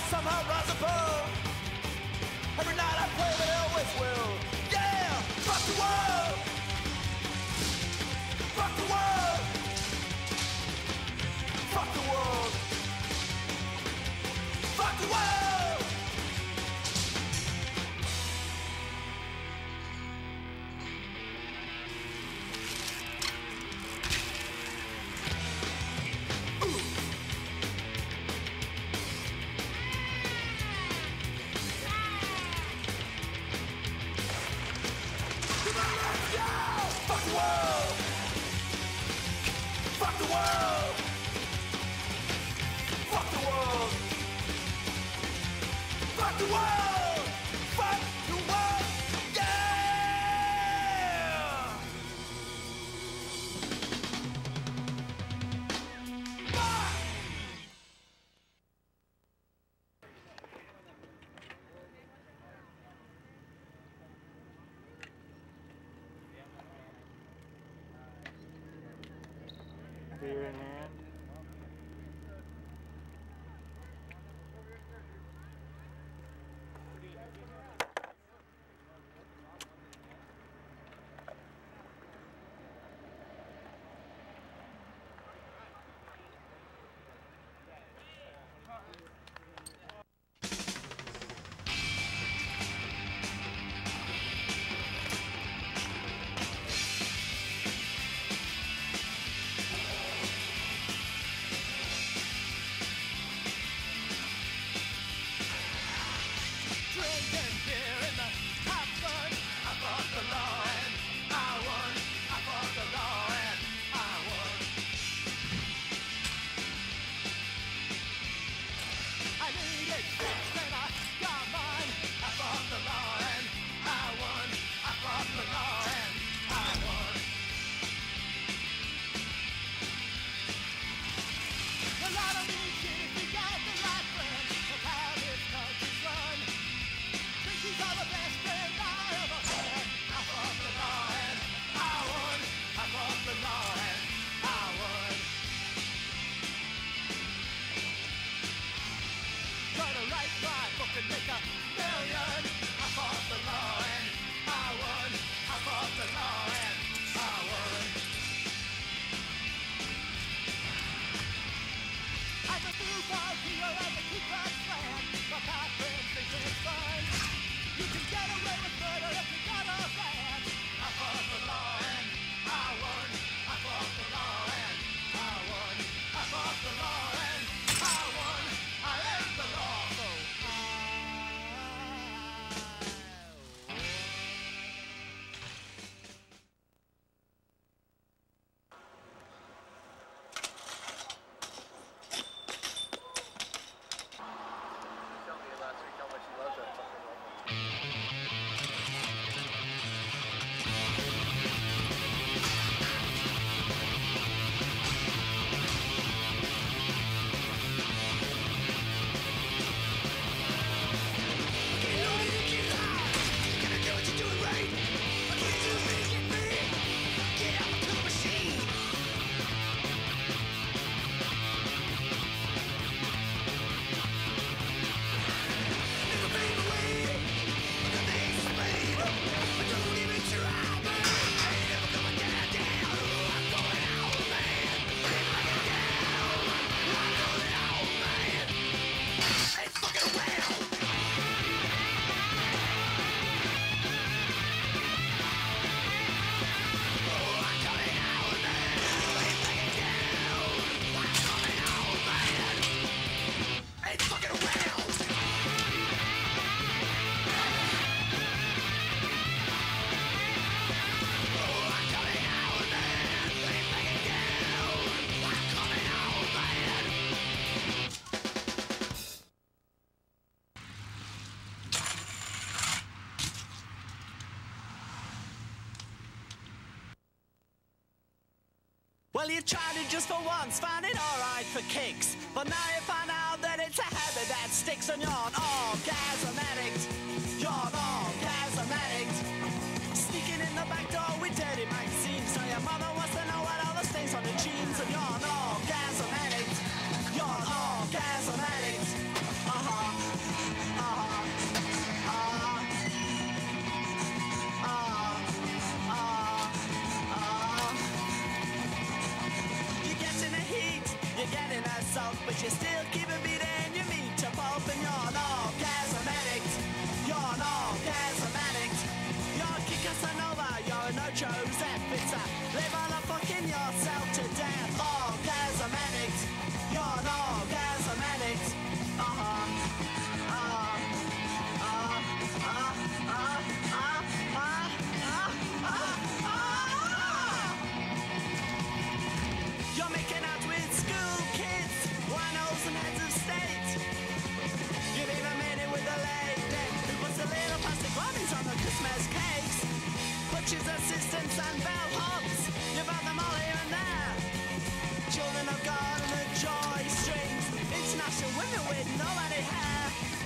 somehow rise above. Every night I pray that I always will. Yeah, fuck the world. Fuck the world. Fuck the world. Fuck the world. Fuck the world! Fuck the world! Fuck the world! Fuck the world! Fuck the world! Yeah! Fuck! Beer in hand. Drinking beer in the hot sun. I fought the law and I won. I fought the law and I won. I needed sex and I got mine. I fought the law and I won. I fought the law and I won. A lot of these kids, we got the right friend of how this country's run. These are the best friends I ever had. I fought the law and I won. I fought the law and I won. Try to write my book and make $1 million. I fought the law and I won. I fought the law and I won. I just do for here and the Ku Klux Klan. But my friends think it's fun. You can get away with murder if you got a plan. I fought the law and I won. I fought the law and I won. I fought the law and I won. I am the law, so I Tell me last week how much you love that fucking woman. Well, you tried it just for once, found it alright for kicks. But now you find out that it's a habit that sticks, and you're an orgasm addict. You're an orgasm addict. Sneaking in the back door with dirty magazines. So your mother wants to know what all the stains on the jeans. And you're an orgasm addict. You're an orgasm addict. there's cakes, butchers, assistants and bellhops. You've had them all here and there. Children of God and the joy strings, international women with no any hair.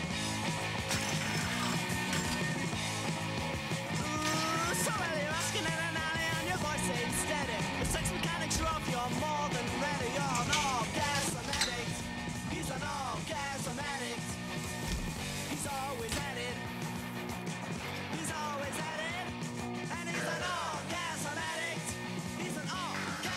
Ooh, so well you're asking in an alley and your voice ain't steady. The sex mechanics are off, you're more than ready. You're an orgasm addict. He's an orgasm addict. He's always at it. He's always at it. And he's an orgasm addict. He's an orgasm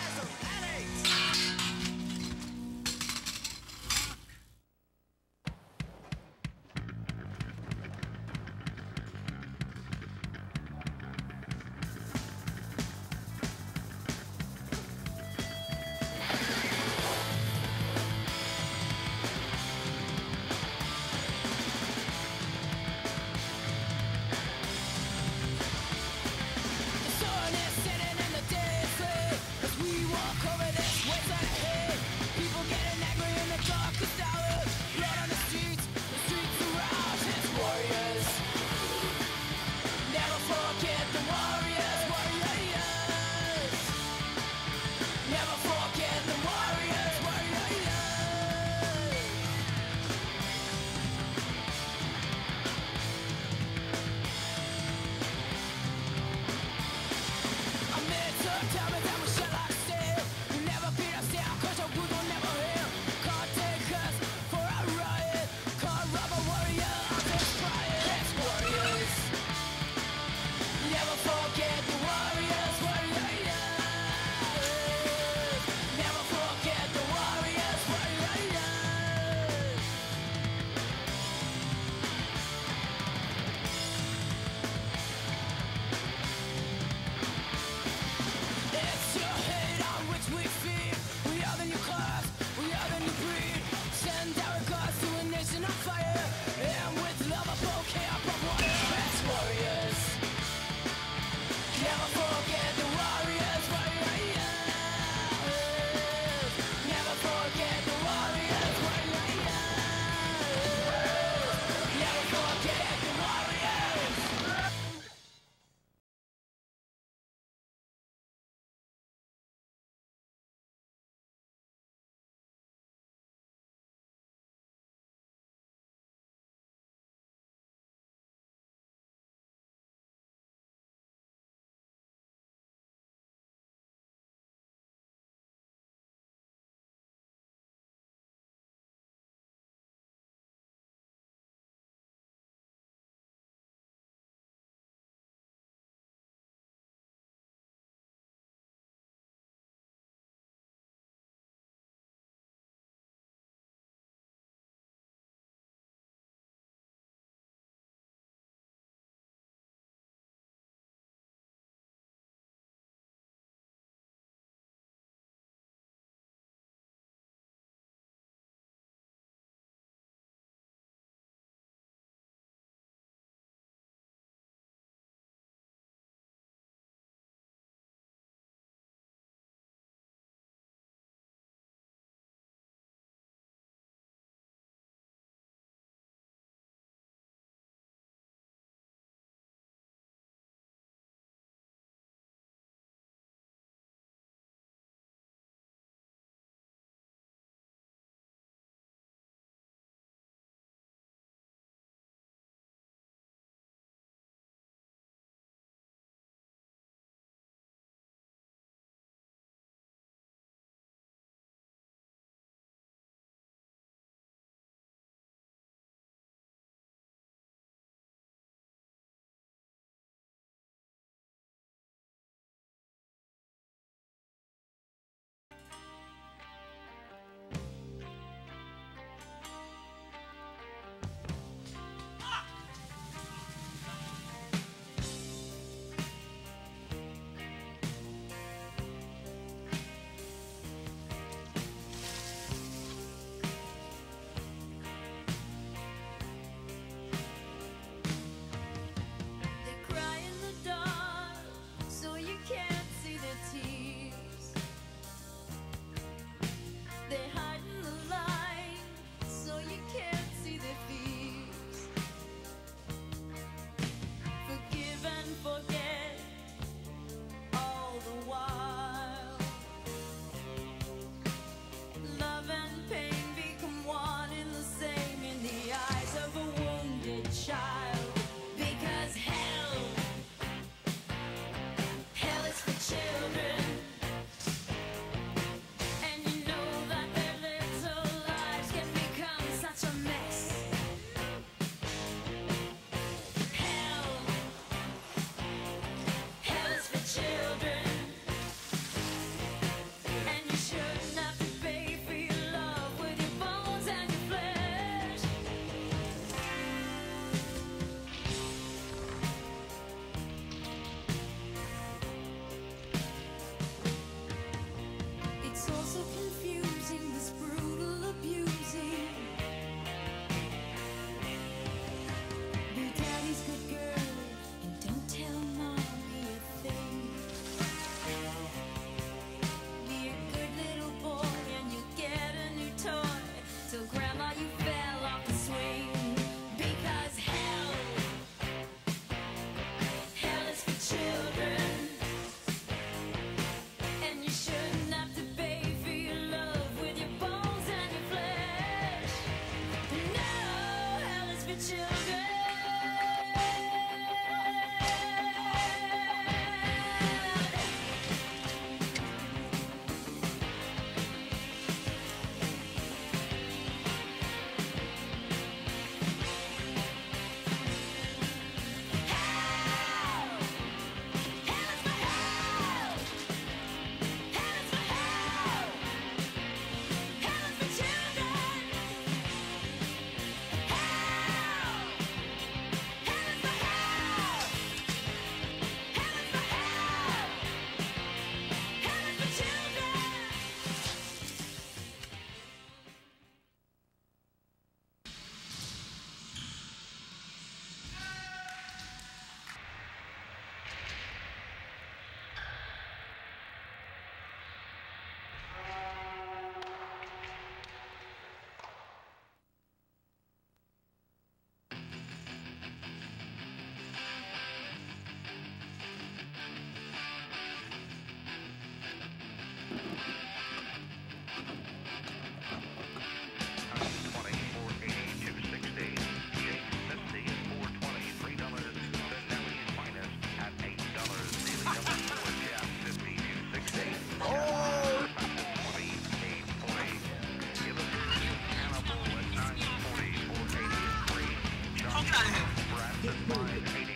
Get rid of it.